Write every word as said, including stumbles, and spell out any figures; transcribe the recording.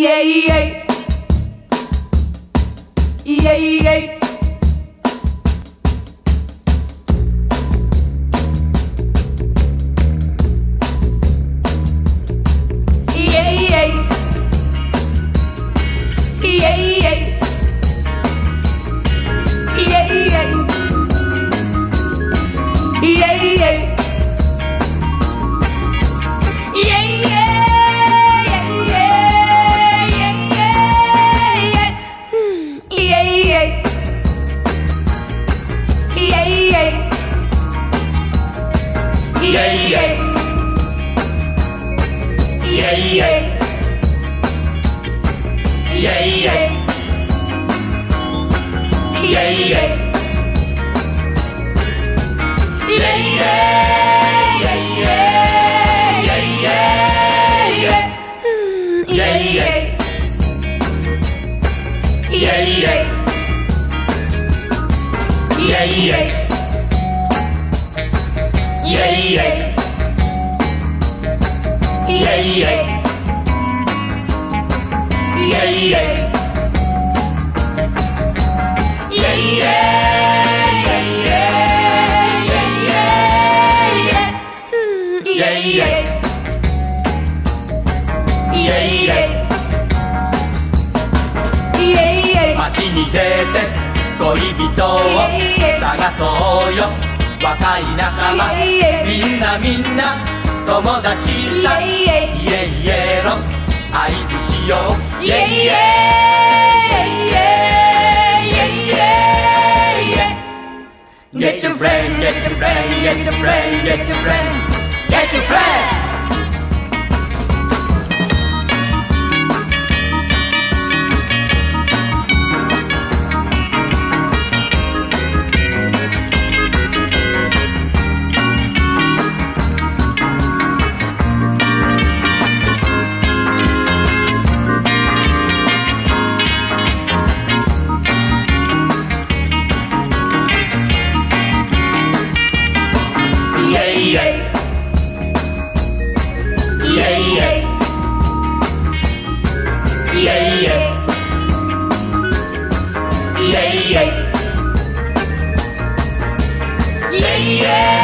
YeYe, YeYe. 街に出て恋人を探そうよ若い仲間みんなみんな友達さイエイエロ合図しようイエイエイエイエイ Get your friend, get your friend, get your friend, get your friend, get your friend Yeah, yeah.